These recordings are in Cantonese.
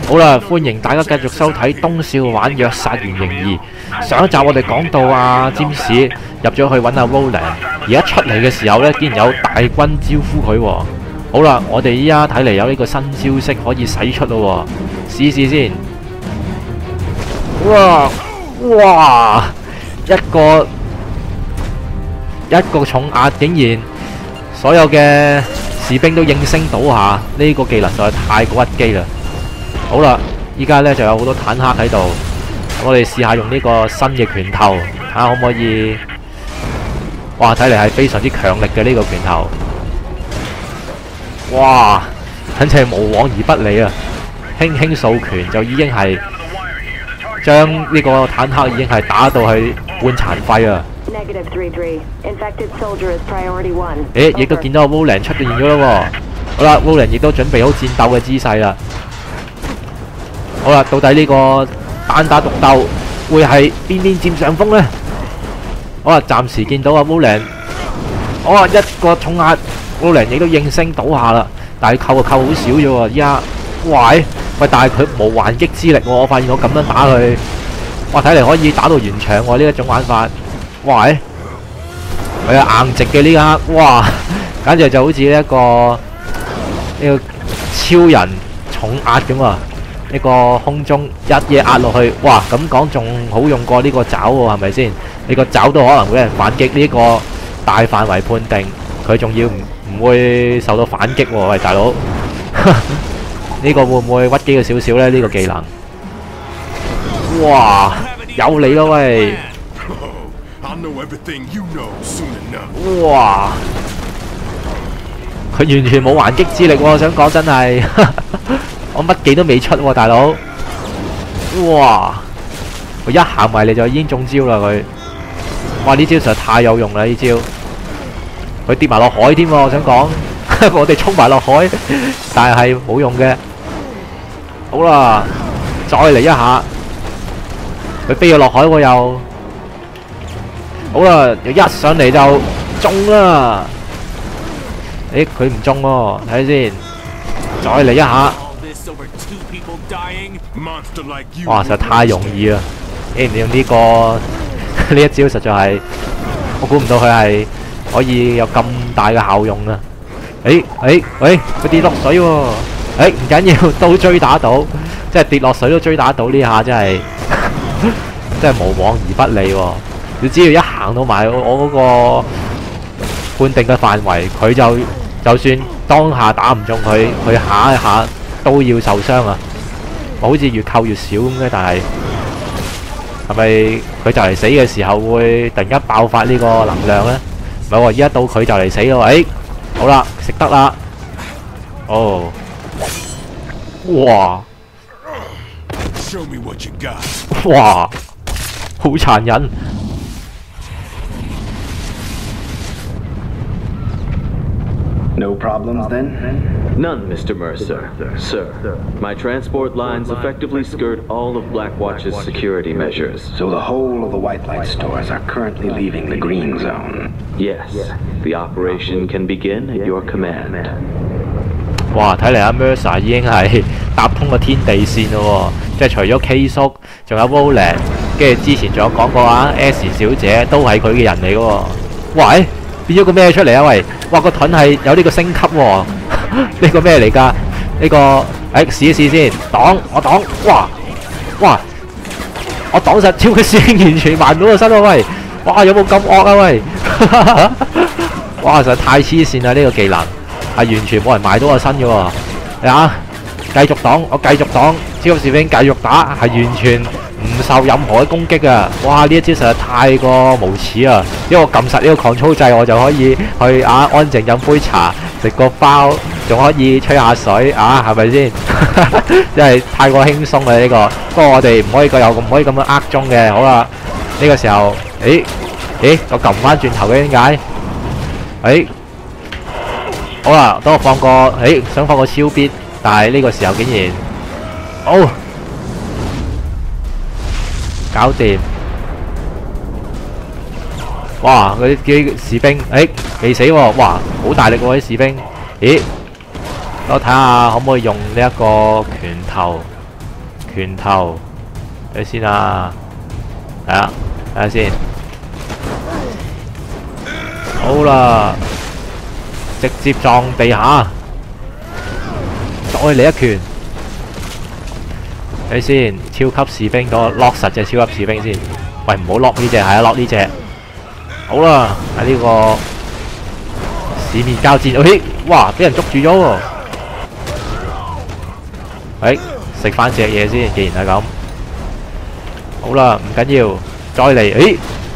好啦，歡迎大家繼續收睇東少玩虐殺原型2。上一集我哋講到占士入咗去揾阿 Roland， 而家出嚟嘅時候呢，竟然有大軍招呼佢喎。好啦，我哋依家睇嚟有呢個新招式可以使出咯喎，試試先。哇！一個重壓，竟然所有嘅士兵都應聲倒下，呢個技能實在太過屈機啦。好啦，依家呢就有好多坦克喺度，我哋試下用呢個新嘅拳頭，睇下可唔可以。哇！睇嚟係非常之強力嘅呢個拳頭。哇！簡直係無往而不利啊！輕輕掃拳就已經係將呢個坦克已經係打到去半殘廢啊！咦，亦都見到 Roland 出現咗啦喎！好啦 ，Roland 亦都準備好戰鬥嘅姿勢啦。好啦，到底呢個單打獨鬥會係邊佔上風呢？好啦，暫時見到阿 Roland， 哇，一個重壓 ，Roland 亦都應聲倒下啦。但係扣就扣好少啫喎，依家，喂，但係佢冇還擊之力喎。我發現我咁樣打佢，哇，睇嚟可以打到完場喎呢一種玩法。喂，係啊，硬直嘅呢刻，哇，簡直就好似一個超人重壓咁啊！呢個空中一嘢壓落去，哇！咁講仲好用過呢個爪喎，係咪先？呢個爪都可能會有人反擊，呢個大範圍判定，佢仲要唔會受到反擊喎？喂，大佬，呢個會唔會屈機咗少少呢？呢個技能，哇！有你咯喂！哇！佢完全冇還擊之力喎，想講真係。我乜技都未出喎，大佬！哇！佢一行埋嚟就已經中招啦佢。哇！呢招實在太有用啦呢招。佢跌埋落海添喎，我想講，我哋衝埋落海，但係冇用嘅。好啦，再嚟一下。佢飛咗落海喎又。好啦，又一上嚟就中啦。誒，佢唔中喎，睇下先。再嚟一下。哇！實在太容易啦！你用呢個呢一招實在係，我估唔到佢係可以有咁大嘅效用啊！喂，佢跌落水喎！唔緊要，都追打到，即係跌落水都追打到呢下真係真係無往而不利喎！你只要一行到埋我嗰個判定嘅範圍，佢就算當下打唔中佢下一下都要受傷啊！好似越扣越少咁嘅，但係係咪佢就嚟死嘅時候會突然間爆發呢個能量呢？唔係喎，依家到佢就嚟死咯！好啦，食得啦！哦，哇！哇！好殘忍！ No problems then? None, Mr. Mercer. Sir, my transport lines effectively skirt all of Blackwatch's security measures. So the whole of the White Light stores are currently leaving the green zone? Yes. The operation can begin at your command. 哇！睇嚟阿 Mercer 已經係搭通個天地線咯喎，即係除咗 K 叔，仲有 Roland， 跟住之前仲有講過S 小姐都係佢嘅人嚟嘅喎。喂！變咗個咩出嚟啊？喂！哇，個盾係有呢個升級喎！呢個咩嚟㗎？呢個試一試先，我擋！哇！我擋實超級師兄完全埋唔到個身喎！喂！哇，有冇咁惡啊？喂！哇，實在太黐線啦！呢個技能係完全冇人埋到個身嘅喎。你啊，繼續擋，我繼續擋，超級士兵繼續打，係完全唔受任何嘅攻擊啊！哇！呢一招實在太過無恥啊！因為我撳實呢個 control 掣，我就可以去安靜飲杯茶，食個包，仲可以吹下水係咪先？真係太過輕鬆啦呢個。不過我哋唔可以咁樣呃中嘅。好啦，呢個時候，我撳翻轉頭嘅點解？好啦，等我放個，想放個超必，但係呢個時候竟然，搞掂！哇！嗰啲士兵，未死喎！哇，好大力喎啲士兵。咦？我睇下可唔可以用呢一個拳頭拳頭，睇先啊，係啊，睇下先。好啦，直接撞地下，再嚟一拳。睇先，超級士兵嗰個 lock 實隻超級士兵先。喂，唔好 lock 呢隻，係啊 lock 呢隻。好啦，喺呢個市面交戰，喂，哇，俾人捉住咗喎。喂，食翻隻嘢先，既然係咁。好啦，唔緊要，再嚟，誒，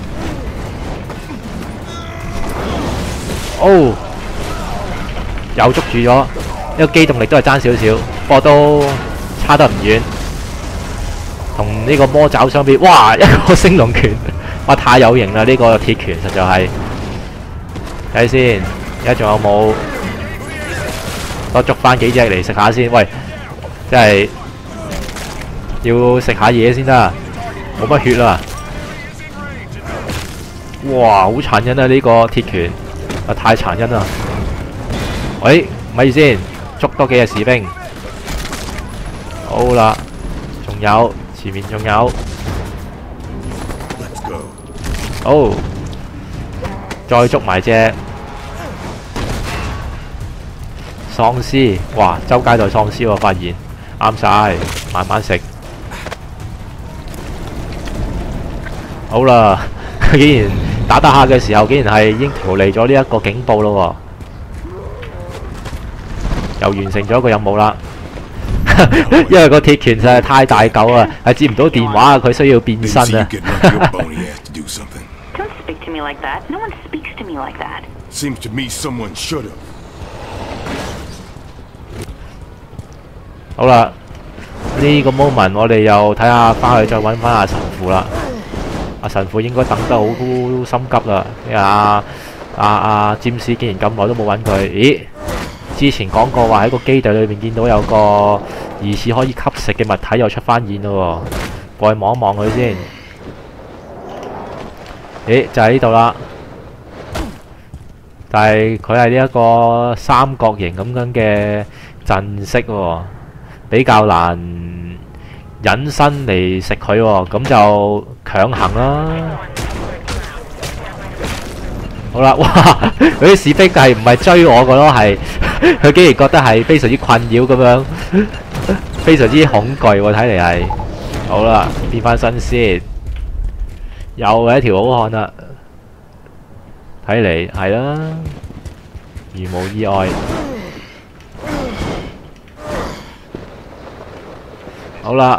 哦，又捉住咗，呢個機動力都係爭少少，不過都差得唔遠。同呢個魔爪相比，哇，一個升龍拳，哇，太有型啦！呢個鐵拳實在係。睇先，而家仲有冇？多捉翻幾隻嚟食下先。喂，真係要食下嘢先得，冇乜血啦。哇，好殘忍啊！呢個鐵拳啊，太殘忍啦。喂，咪住先，捉多幾隻士兵。好啦，仲有。前面仲有，好，再捉埋隻喪屍，哇！周街都係喪屍喎，發現啱晒，慢慢食。好啦，佢竟然打下嘅時候，竟然係已經逃離咗呢一個警報咯喎，又完成咗一個任務啦。因為個鐵拳實在太大嚿啊，係接唔到電話啊，佢需要變身啊。 Don't speak to me like that. No one speaks to me like that. Seems to me someone should have. 好啦，呢個 moment 我哋又睇下翻去再揾翻阿神父啦。阿神父應該等得好心急啦，因為阿詹士竟然咁耐都冇揾佢。咦？之前講過話喺個基地裏面見到有個疑似可以吸食嘅物體又出翻現咯喎，過去望一望佢先。咦，就喺呢度啦。但係佢係呢一個三角形咁樣嘅陣式喎，比較難隱身嚟食佢喎，咁就強行啦。好啦，哇！嗰啲士兵係唔係追我個咯？係佢竟然覺得係非常之困擾咁樣，非常之恐懼喎！睇嚟係。好啦，變翻身先，又係一條好漢啦。睇嚟係啦，如無意外。好啦，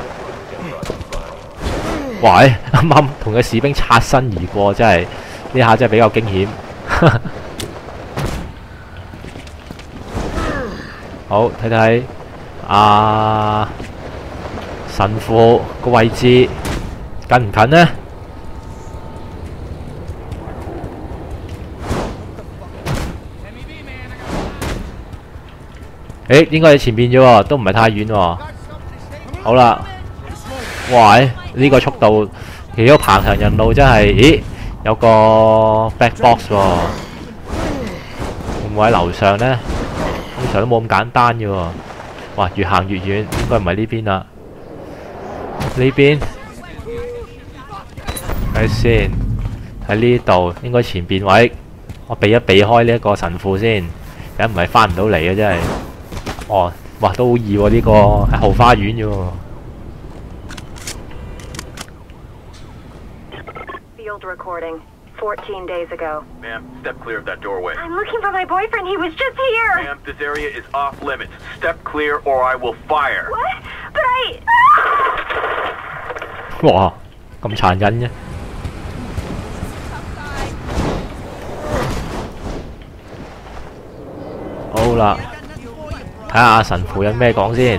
喂，啱啱同個士兵擦身而過，真係〜呢下真係比較驚險。好，睇睇神父個位置近唔近呢？誒，應該喺前邊啫喎，都唔係太遠喎。好啦，哇！呢個速度，如果爬行人路真係，咦？有個 black box 喎，會唔會喺樓上呢？通常都冇咁簡單嘅喎。哇，越行越遠，應該唔係呢邊啦。呢邊睇先，喺呢度應該前邊位，我避一避開呢一個神父先，梗唔係翻唔到嚟嘅真係。哦，哇，都好易喎，呢個係後花園啫喎。 Recording 14 days ago. Ma'am, step clear of that doorway. I'm looking for my boyfriend. He was just here. Ma'am, this area is off limits. Step clear or I will fire. What? But I... 哇，咁殘忍嘅。好啦，睇下神父有咩講先。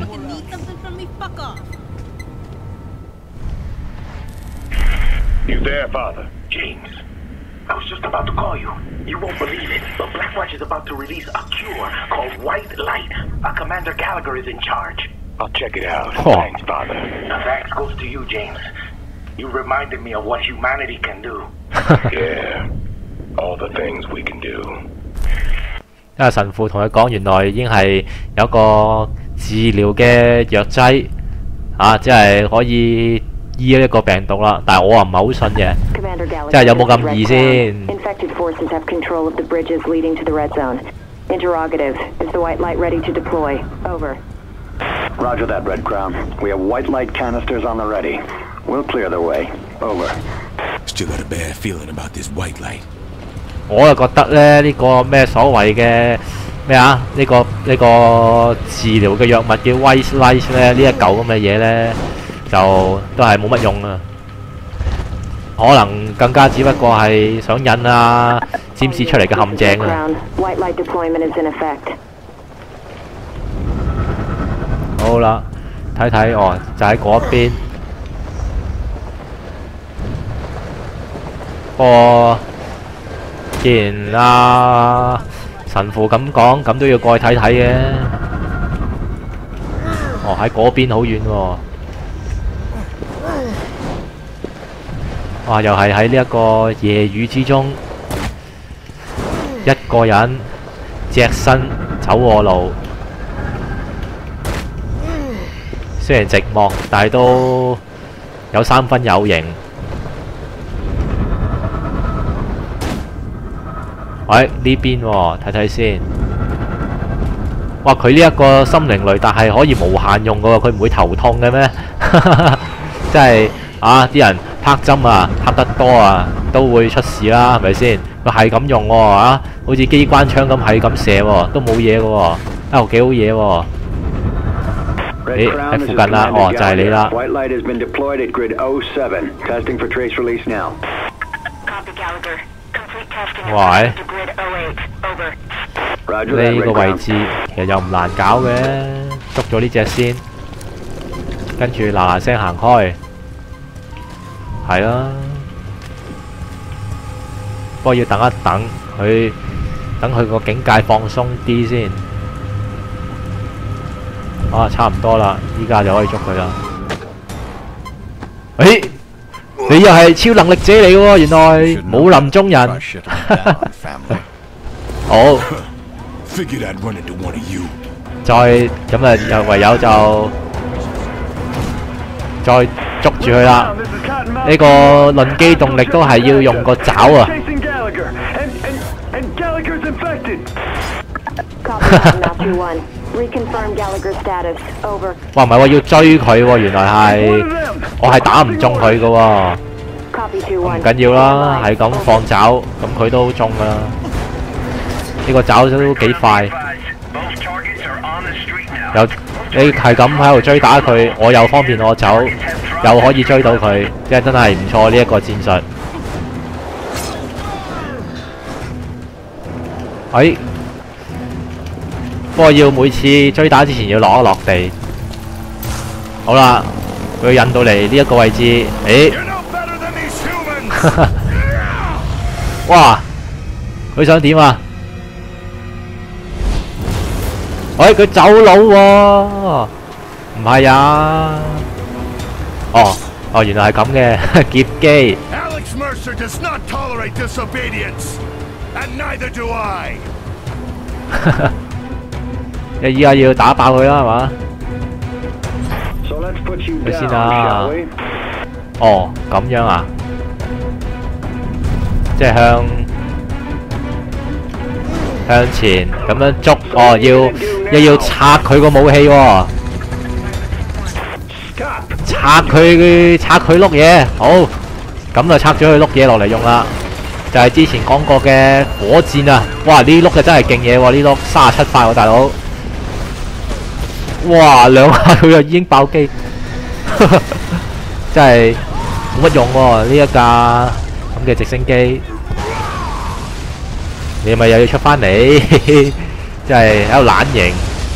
You there, Father? James. I was just about to call you. You won't believe it, but Blackwatch is about to release a cure called White Light. Commander Gallagher is in charge. I'll check it out. Thanks, Father. Thanks goes to you, James. You reminded me of what humanity can do. Yeah, all the things we can do. 因為神父同佢講，原來已經係有個治療嘅藥劑， 啊，即係可以醫呢個病毒啦。但係我啊唔係好信嘅， Commander Gallagher, 即係有冇咁 this is 易 Red 先？ Crown. Infected forces have control of the bridges leading to the red zone. Interrogative. Is the white light ready to deploy? Over. Roger that, Red Crown. We have white light canisters on the ready. We'll clear the way. Over. Still got a bad feeling about this white light. 我就覺得咧呢、個咩所謂嘅咩啊？呢、個治療嘅藥物叫 White Light 咧，呢一嚿咁嘅嘢咧，就都係冇乜用啊！可能更加只不過係想引啊占士出嚟嘅陷阱啊！ White light deployment is in effect. 好啦，睇睇哦，就喺嗰邊。不過既然神父咁講，咁都要過去睇睇嘅。哦，喺嗰邊好遠喎。哇！又係喺呢一個夜雨之中，一個人隻身走禍路。雖然寂寞，但係都有三分有型。喂，呢邊喎，睇睇先。哇！佢呢一個心靈雷達係可以無限用嘅喎，佢唔會頭痛嘅咩？即係啊！啲人拍針啊，拍得多啊，都會出事啦，係咪先？佢係咁用喎啊，好似機關槍咁係咁射喎，都冇嘢嘅喎，啊，幾好嘢喎！誒喺附近啦，哦就係你啦。 White light has been deployed at grid 07. Testing for trace release now. Copy, Gallagher. Complete testing Why? to grid 08. Over. Roger that, 呢 Red 個位 Crown. 置其實又唔難搞嘅，捉咗呢隻先，跟住嗱嗱聲行開，係啦。不過要等一等佢，等佢個境界放鬆啲先。啊，差唔多啦，依家就可以捉佢啦。誒，你又係超能力者嚟喎，原來武林中人。好。 Figured I'd run into one of you. 再咁啊，又唯有就再捉住佢啦。呢個論機動力都係要用個爪啊！ Chasing Gallagher, and Gallagher's infected. Copy, Master 1. Reconfirm Gallagher's status. Over. 哇，唔係喎，要追佢喎，原來係我係打唔中佢嘅喎。 Copy 2-1. 唔緊要啦，係咁放爪，咁佢都中噶啦。呢個爪都幾快。 Both targets are on the street now. 有你係咁喺度追打佢，我又方便我走，又可以追到佢，即係真係唔錯呢一個戰術。不過要每次追打之前要落一落地。好啦，佢引到嚟呢一個位置，誒， You're no better than these humans. 哇！佢想點啊？佢走佬喎，唔係啊？原來係咁嘅，劫機。 Alex Mercer does not tolerate disobedience, and neither do I. 依家要打爆佢啦，係嘛？ So let's put you 你先 down, 啊 shall we? 哦，咁樣啊？即係向前咁樣捉，要拆佢個武器喎，拆佢碌嘢，好，咁就拆咗佢碌嘢落嚟用啦，就係之前講過嘅火箭啊！哇，呢碌就真係勁嘢喎，呢碌37塊喎，大佬，哇，兩下佢就已經爆機，真係冇乜用喎，呢一架咁嘅直升機。你咪又要出翻嚟，真係喺度懶型。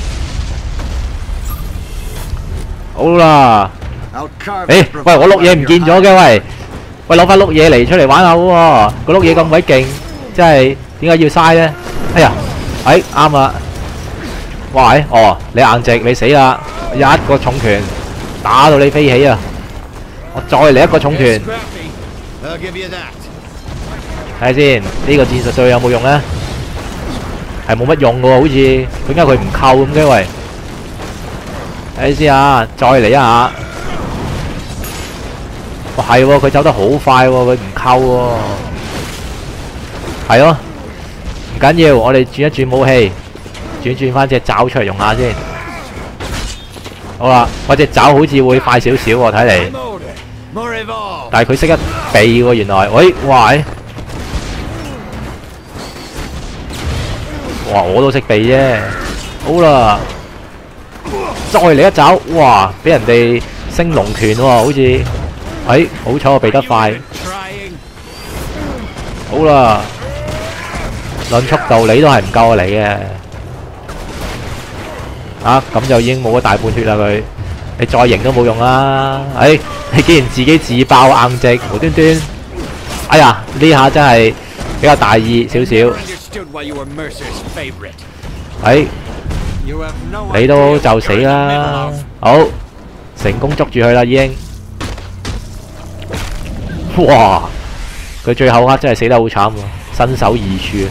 好啦，喂，我碌嘢唔見咗嘅，喂，攞翻碌嘢嚟出嚟玩下喎，個碌嘢咁鬼勁，真係點解要嘥呢？哎呀，啱啦，哇，你硬直，你死啦，一個重拳打到你飛起啊！我再嚟一個重拳。睇下先，呢個戰術對佢有冇用呢？係冇乜用嘅喎，好似點解佢唔扣咁嘅？喂，睇先啊，再嚟一下， 哇係喎，佢走得好快喎，佢唔扣喎。係咯，唔緊要，我哋轉一轉武器，轉翻隻爪出嚟用下先。好啦，我隻爪好似會快少少喎，睇嚟。但係佢識得避喎，原來。喂，哇！哇！我都識避啫。好啦，再嚟一爪，哇！俾人哋升龍拳喎，好似。好彩我避得快。好啦，論速度你都係唔夠我嚟嘅。咁就已經冇咗大半血啦佢。你再贏都冇用啦。你竟然自己自爆硬直，無端端。哎呀，呢下真係比較大意少少。你都就死啦。好，成功捉住佢啦已經。哇！佢最後刻真係死得好慘喎，身首異處。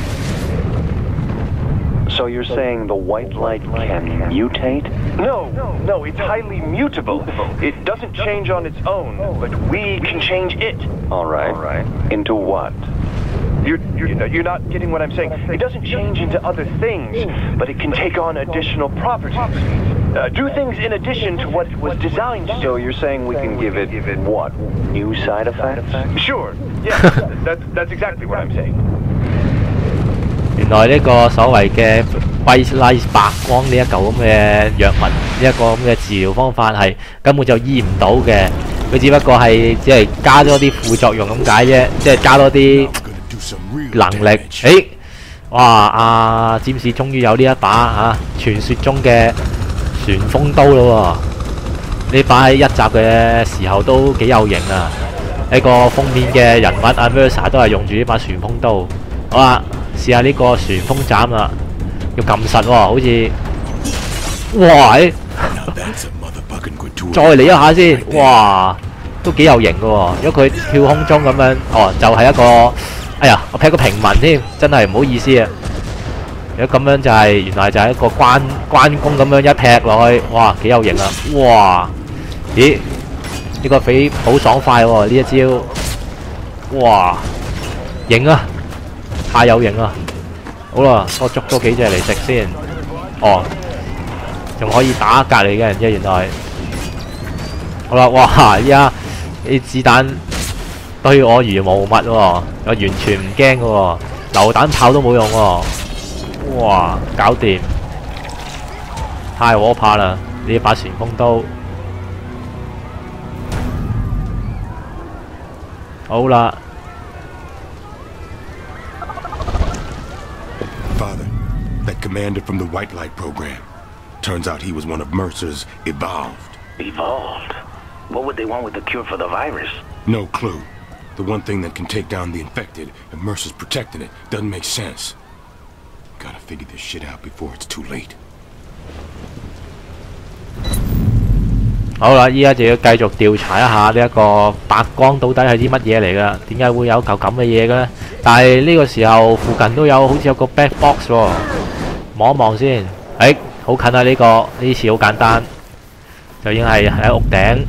So you're saying the white light can mutate? No, it's highly mutable. It doesn't change on its own, but we can change it. All right. Into what? You're not getting what I'm saying. It doesn't change into other things, but it can take on additional properties. Do things in addition to what it was designed to. So you're saying we can give it what? New side effects? Sure. Yeah, that's exactly what I'm saying. 原來呢個所謂嘅 white light 白光呢一嚿咁嘅藥物，呢一個咁嘅治療方法係根本就醫唔到嘅，佢只不過係只係加咗啲副作用咁解啫，即係加多啲能力。哇！阿占士終於有呢一把傳說中嘅旋風刀咯喎！呢把喺一集嘅時候都幾有型啊！呢個封面嘅人物阿 Mercer 都係用住呢把旋風刀。好啦，試下呢個旋風斬啦，要撳實喎，好似哇！再嚟一下先，哇！都幾有型嘅喎，如果佢跳空中咁樣，就係一個，哎呀，我劈個平民添，真係唔好意思啊！如果咁樣就係原來就係一個關公咁樣一劈落去，哇，幾有型啊！哇！咦？呢個匪好爽快喎，呢一招，哇！型啊！太有型啦！好啦，我捉多幾隻嚟食先。仲可以打隔離嘅人啫，原來。好啦，哇！依家啲子彈對我如無物喎，我完全唔驚嘅喎，榴彈炮都冇用喎。哇！搞掂，太可怕啦！呢把旋風刀。好啦。 Father, that commander from the White Light program. Turns out he was one of Mercer's evolved. Evolved? What would they want with the cure for the virus? No clue. The one thing that can take down the infected, and Mercer's protecting it, doesn't make sense. Gotta figure this shit out before it's too late. 好啦，依家就要繼續調查一下呢一個白光到底係啲乜嘢嚟㗎？點解會有嚿咁嘅嘢嘅咧？但係呢個時候附近都有好似有個 black box 喎，望一望先。好近啊！呢次好簡單，就已經係喺屋頂。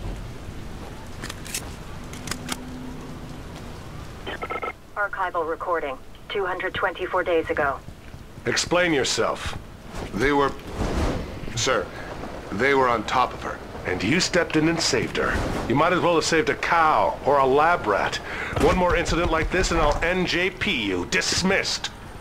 Archival recording 224 days ago. Explain yourself. Sir, they were on top of her, and you stepped in and saved her. You might as well have saved a cow or a lab rat. One more incident like this and I'll NJP you. Dismissed.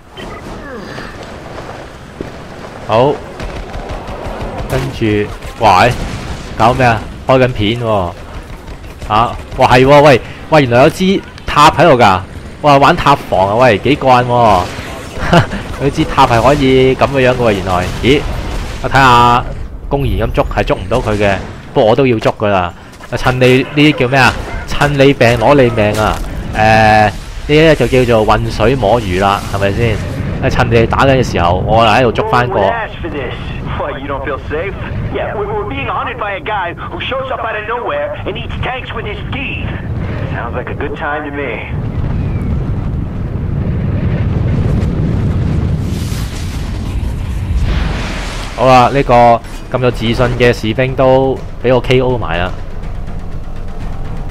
好，跟住，喂，搞咩啊？開緊片喎，哇係喎，喂，原來有支塔喺度㗎，哇玩塔防啊，喂幾過癮喎，佢支塔係可以咁嘅樣嘅喎，原來，咦，我睇下公然咁捉係捉唔到佢嘅，不過我都要捉㗎啦，趁你呢啲叫咩啊？趁你病攞你命啊！呢啲就叫做混水摸魚啦，係咪先？趁你哋打緊嘅時候，我喺度捉翻個。 What, you don't feel safe? Yeah, we're being haunted by a guy who shows up out of nowhere and eats tanks with his teeth. Sounds like a good time to me. 好啦，呢個咁有自信嘅士兵都俾我 KO 埋啦。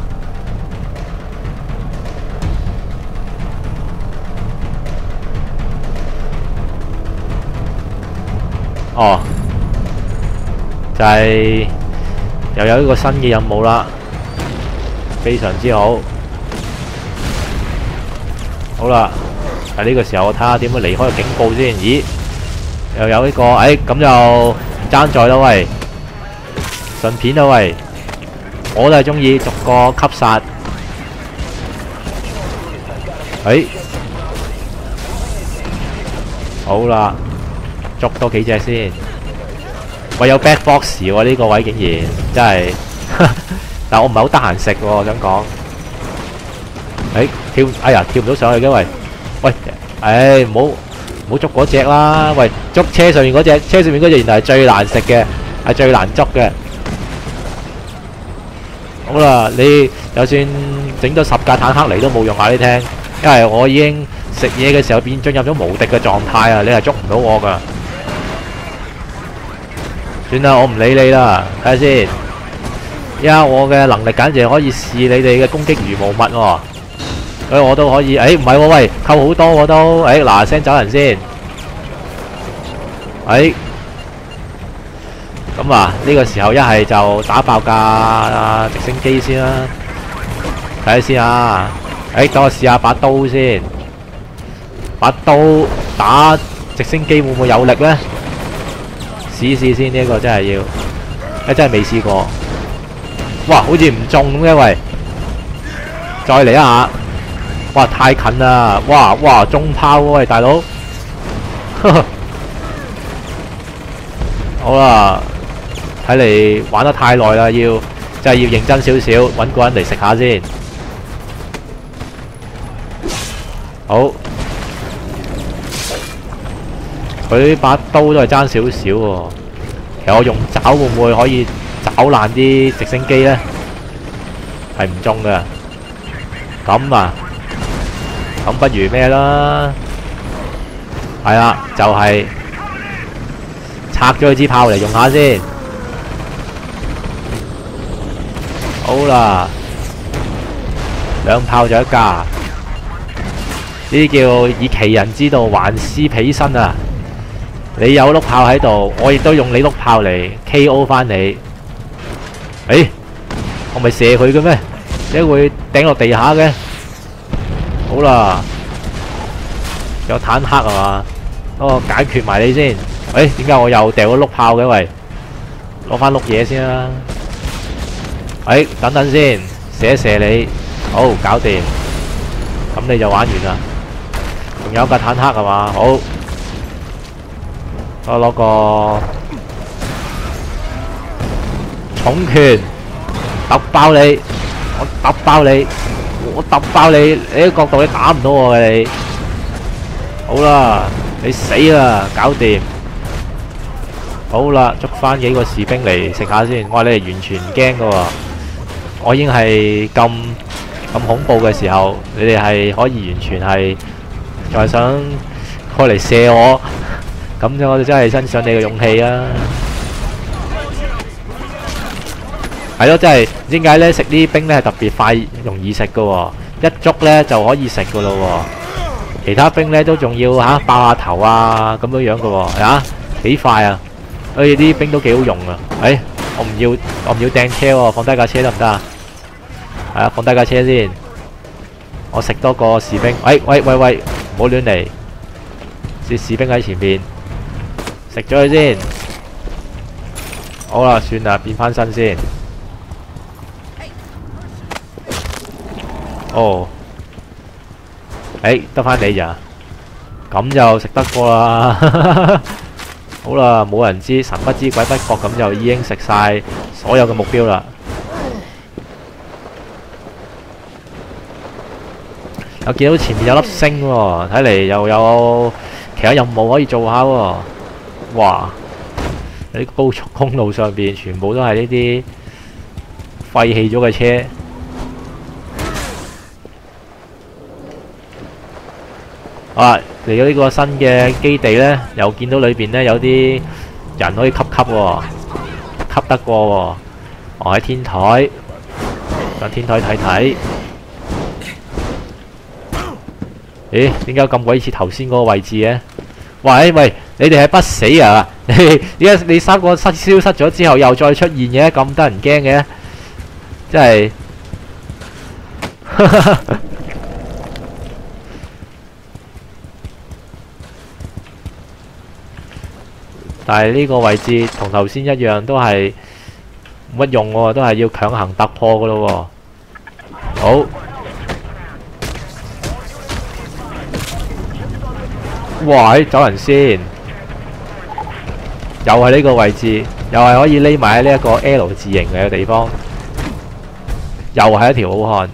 哦，就係又有一個新嘅任務啦，非常之好。好啦，喺呢個時候我睇下點樣離開個警報先。咦，又有呢個，咁就唔爭在啦喂，順片啦喂，我都係中意逐個吸殺。好啦，捉多幾隻先。喂，有 back box 喎，呢個位竟然真係，但我唔係好得閒食喎，我想講。跳唔到上去嘅喂，唔好捉嗰隻啦，喂，捉車上面嗰隻，車上面嗰隻原來係最難食嘅，係最難捉嘅。好啦，你就算整咗10架坦克嚟都冇用話你聽，因為我已經食嘢嘅時候進入咗無敵嘅狀態啊！你係捉唔到我噶。算啦，我唔理你啦，睇下先。而家我嘅能力簡直係可以視你哋嘅攻擊如無物喎，所以我都可以。唔係喎，喂，扣好多我都。嗱聲走人先。咁啊，呢個時候一係就打爆架直升機先啦，睇下先啊。等我試下把刀先，把刀打直升機會唔會有力呢？試試先，呢個真係要，真係未試過。哇，好似唔中咁嘅喂，再嚟一下。哇，太近啦！哇，中炮喎喂，大佬。好啦。睇嚟玩得太耐啦，真係要認真少少，揾個人嚟食下先。好，佢把刀都係爭少少喎。其實我用爪會唔會可以爪爛啲直升機呢？係唔中嘅。咁啊，咁不如咩啦？係啦，就係拆咗佢支炮嚟用下先。好啦，2炮就一架，呢啲叫以其人之道還施彼身啊！你有碌炮喺度，我亦都用你碌炮嚟 KO 翻你。我咪射佢嘅咩？點解會掟落地下嘅？好啦，有坦克係嘛？等我解決埋你先。點解我又掉咗碌炮嘅？喂，攞翻碌嘢先啦。等等先，射一射你，好，搞掂，咁你就玩完啦。仲有架坦克係嘛？好，我攞個重拳揼爆你，我揼爆你，我揼爆你，你喺角度你打唔到我嘅你。好啦，你死啦，搞掂。好啦，捉翻幾個士兵嚟食下先。哇，你哋完全唔驚㗎喎。我已經係咁恐怖嘅時候，你哋係可以完全係再想開嚟射我，咁就我哋真係欣賞你嘅勇氣啊！係咯，真係唔知點解呢，食呢啲兵呢係特別快，容易食㗎喎，一捉呢就可以食㗎咯喎。其他兵呢都仲要爆下頭啊咁樣㗎喎，幾快啊！呢啲兵都幾好用啊！我唔要掟車喎，放低架車得唔得啊？係啊，放低架車先。我食多個士兵。喂，唔好亂嚟。士兵喺前邊，食咗佢先。好啦，算啦，變翻身先。哦，得翻你咋？咁就食得過啦。好啦，冇人知，神不知鬼不覺，咁就已經食晒所有嘅目標啦。我見到前面有粒星喎，睇嚟又有其他任務可以做下喎。哇！喺高速公路上邊全部都係呢啲廢棄咗嘅車。嚟到呢個新嘅基地呢，又見到裏邊呢有啲人可以吸喎，吸得過喎。我喺天台，上天台睇睇。咦？點解咁鬼似頭先嗰個位置嘅？喂，你哋係不死啊？ 點解你三個消失咗之後又再出現嘅？咁得人驚嘅，真係。但係呢個位置同頭先一樣，都係冇乜用喎，都係要強行突破噶咯喎。好，哇！走人先，又係呢個位置，又係可以匿埋喺呢一個 L 字形嘅地方，又係一條好漢。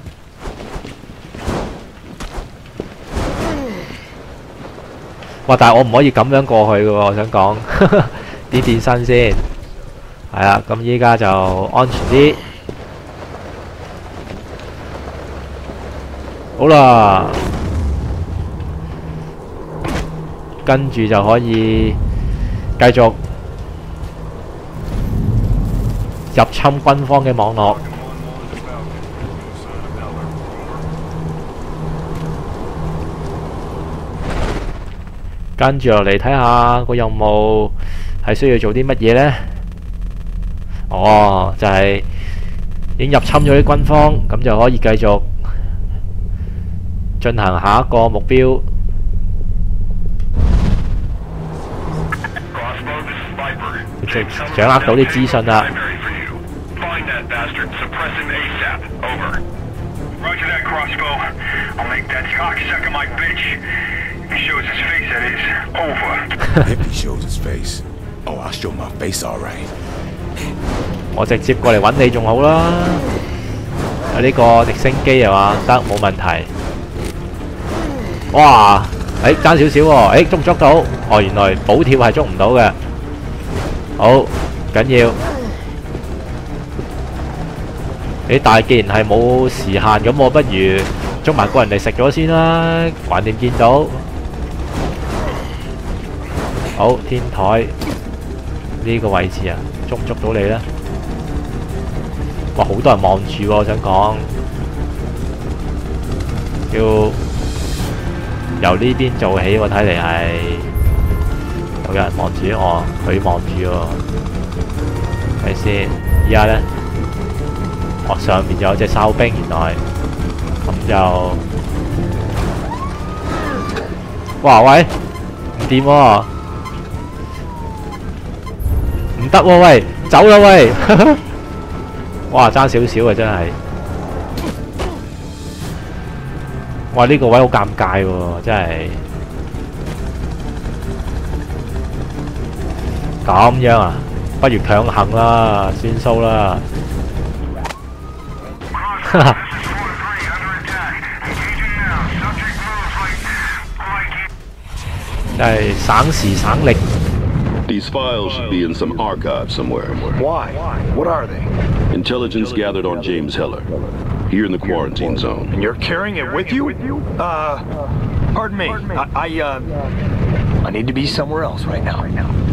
哇！但係我唔可以咁樣過去嘅喎，我想講啲變身先。係啦，咁依家就安全啲。好啦，跟住就可以繼續入侵軍方嘅網絡。跟住落嚟睇下個任務係需要做啲乜嘢呢？哦，就係已經入侵咗啲軍方，咁就可以繼續進行下一個目標。就掌握到啲資訊啦。 If he shows his face, oh, I'll show my face, all right. 我直接過嚟揾你仲好啦。有呢個直升機係嘛？得，冇問題。哇！爭少少喎，捉唔捉到？哦，原來補貼係捉唔到嘅。好緊要。但係既然係冇時限，咁我不如捉埋個人嚟食咗先啦。橫掂見到。好，天台呢個位置啊，捉唔捉到你呢？哇，好多人望住喎，我想講要由呢邊做起喎，睇嚟係有人望住我，佢望住喎，睇先。依家呢，上面就有隻哨兵，原來咁就哇喂，唔掂喎！唔得喎，喂，走啦喂！哇，爭少少啊，真係！哇，呢個位好尷尬喎，真係。咁樣啊，不如強行啦，算數啦。真係省時省力。 These files should be in some archive somewhere. Why? What are they? Intelligence gathered on James Heller, here in the quarantine zone. And you're carrying it with you? Pardon me. I need to be somewhere else right now.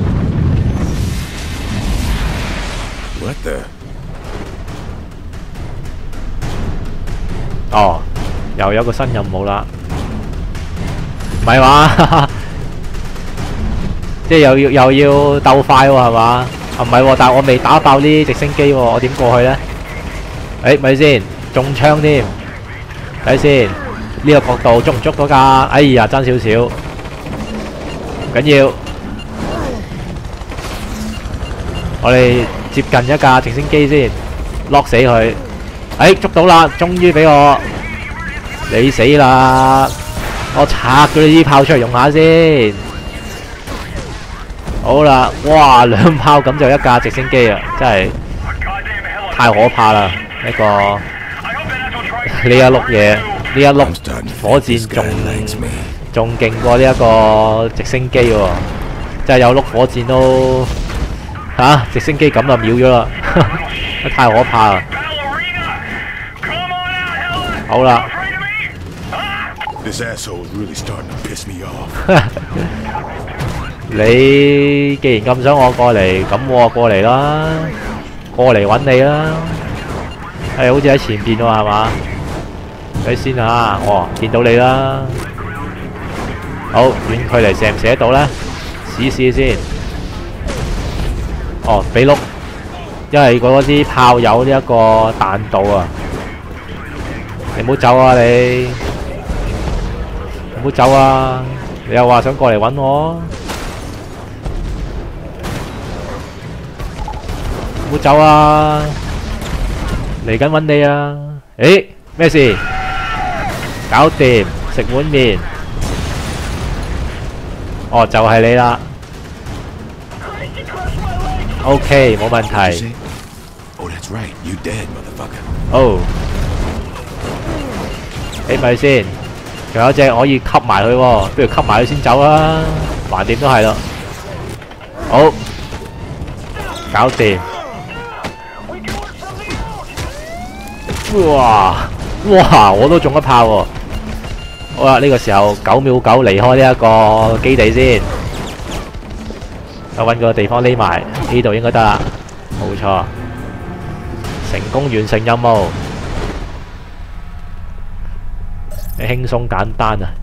What the? 哦，又有個新任務啦，唔係話，即係又要鬥快喎，係嘛？啊唔係喎，但係我未打爆呢直升機喎，我點過去呢？咪先，中槍添，睇先，呢個角度捉唔捉到㗎？哎呀，爭少少，唔緊要，我哋接近一架直升機先，lock死佢。捉到啦！終於俾我，你死啦！我拆咗呢啲炮出嚟用下先。好啦，哇，2炮咁就一架直升機啊！真係太可怕啦！呢個呢一碌嘢，呢一碌火箭仲勁過呢一個直升機喎！真係有碌火箭都直升機咁就秒咗啦！太可怕啦！好啦， This asshole is really starting to piss me off. 你既然咁想我過嚟，咁我就過嚟啦，過嚟揾你啦。好似喺前邊喎，係嘛？睇先嚇，見到你啦。好，遠距離射唔射得到呢？試試先。 哦，俾碌，因為嗰啲炮有呢一個彈道啊！你唔好走啊你！唔好走啊！你又話想過嚟揾我？唔好走啊！嚟緊揾你啊！誒，咩事？搞掂，食碗麵。哦，就係你啦。OK，冇問題。哦，誒咪先，仲有隻可以吸埋佢喎，不如吸埋佢先走啦，橫掂都係咯。好，搞掂。哇！我都中一炮喎。好啦，呢個時候9秒9離開呢一個基地先，我揾個地方匿埋，呢度應該得啦，冇錯，成功完成任務，輕鬆簡單啊！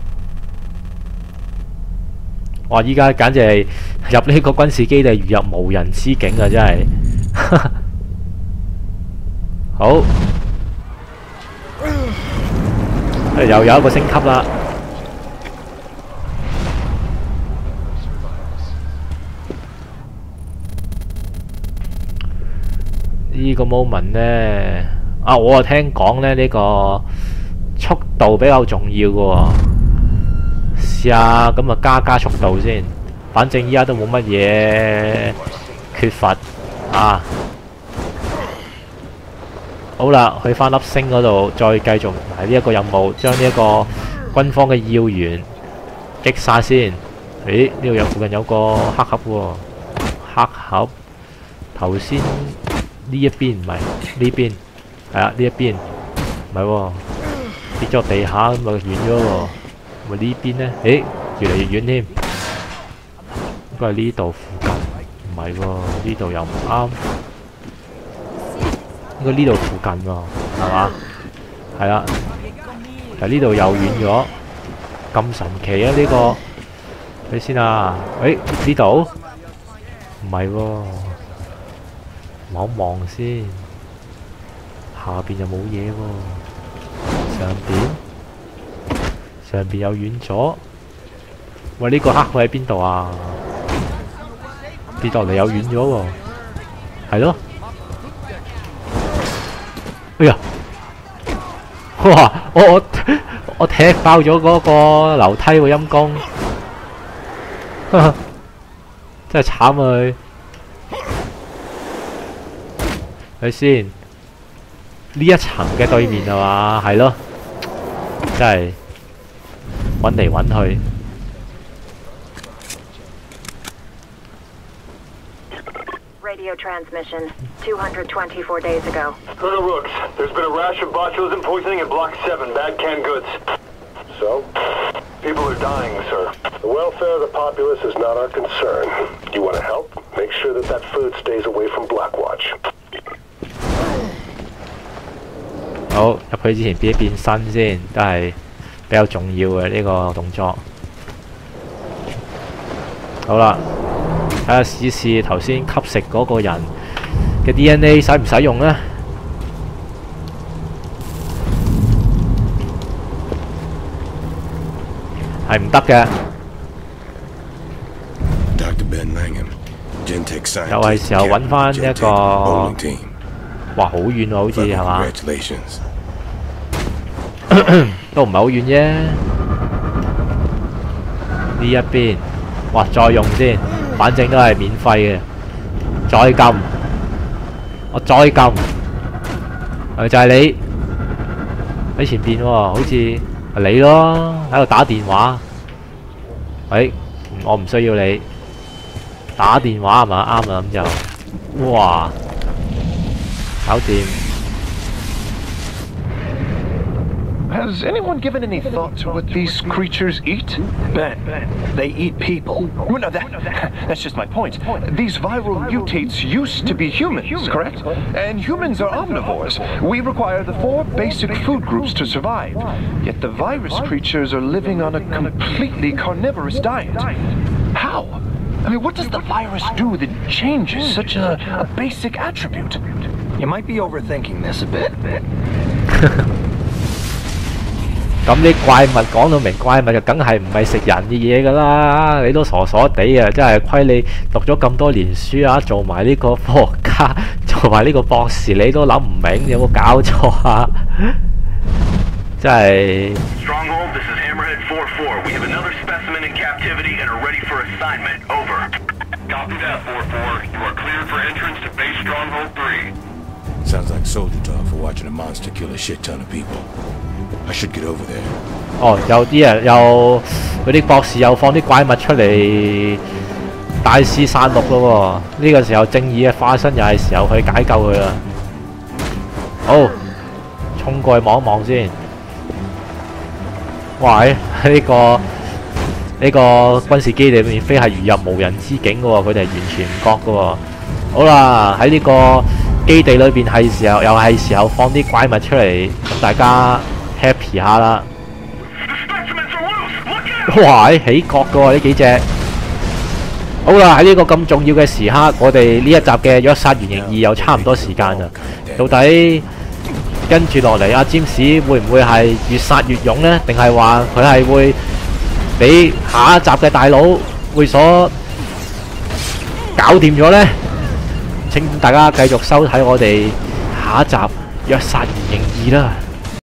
哇！依家簡直係入呢個軍事基地如入無人之境啊！真係，好。又有一個升級啦！呢個 moment 呢，我聽講呢，呢個速度比較重要嘅喎，試下咁啊加速度先。反正依家都冇乜嘢缺乏啊！好啦，去返粒星嗰度，再繼續埋呢一個任務，將呢一個軍方嘅要員擊殺先。誒，呢度附近有個黑盒喎，黑盒。頭先呢一邊唔係呢邊，係啊呢一邊，唔係喎，跌咗地下咁咪遠咗喎。咪呢邊呢？誒，越嚟越遠添。應該係呢度附近，唔係喎，呢度又唔啱。應該呢度附近喎，係嘛？係啦，但呢度又遠咗，咁神奇啊！呢個，你先啊，誒呢度唔係喎，望一望先，下邊又冇嘢喎，上邊又遠咗。喂，呢個黑位喺邊度啊？跌落嚟又遠咗喎，係咯。哎呀！哇！我踢爆咗嗰個樓梯喎，陰公，真係慘佢。睇先，呢一層嘅對面係嘛？係咯，真係揾嚟揾去。 Radio transmission 224 days ago. Colonel Rooks, there's been a rash of botulism poisoning in Block 7, bad canned goods. So? People are dying, sir. The welfare of the populace is not our concern. You want to help? Make sure that that food stays away from Blackwatch. 好，入去之前變一變身先，都係比較重要嘅呢個動作。好啦。睇下試試頭先吸食嗰個人嘅 DNA 使唔使用呢？係唔得嘅。又係時候揾翻一個，哇！好遠喎，好似係嘛？都唔係好遠啫。呢一邊，哇！再用先。反正都係免費嘅，再撳，我再撳，就係你喺前邊喎，好似係你咯，喺度打電話。我唔需要你打電話係嘛？啱啦，咁就，哇，搞掂。 Has anyone given any thought to what these creatures eat? Ben, they eat people. No, that's just my point. These viral mutates used to be humans, correct? And humans are omnivores. We require the 4 basic food groups to survive. Yet the virus creatures are living on a completely carnivorous diet. How? I mean, what does the virus do that changes such a basic attribute? You might be overthinking this a bit. 咁啲怪物講到明，怪物就梗係唔係食人嘅嘢㗎啦！你都傻傻地啊！真係虧你讀咗咁多年書啊，做埋呢個科學家，做埋呢個博士，你都諗唔明，有冇搞錯啊？真係。 Stronghold, this is Hammerhead 4-4. We have another specimen in captivity and are ready for assignment. Over. Copy that, 4-4. You are cleared for entrance to base Stronghold 3. Sounds like soldier talk for watching a monster kill a shit ton of people. I should get over there. 哦，有啲人有嗰啲博士又放啲怪物出嚟大肆殺戮咯喎！呢個時候正義嘅化身又係時候去解救佢啦。好，衝過去望一望先。哇！呢個軍事基地裏面飛係如入無人之境嘅喎，佢哋係完全唔覺嘅喎。好啦，喺呢個基地裏邊係時候又係時候放啲怪物出嚟，咁大家 happy 下啦。哇！起角嘅喎呢幾隻。好啦，喺呢個咁重要嘅時刻，我哋呢一集嘅約殺原型2又差唔多時間啦。到底跟住落嚟，阿詹士會唔會係越殺越勇呢？定係話佢係會俾下一集嘅大佬會所搞掂咗呢？請大家繼續收睇我哋下一集約殺原型2啦。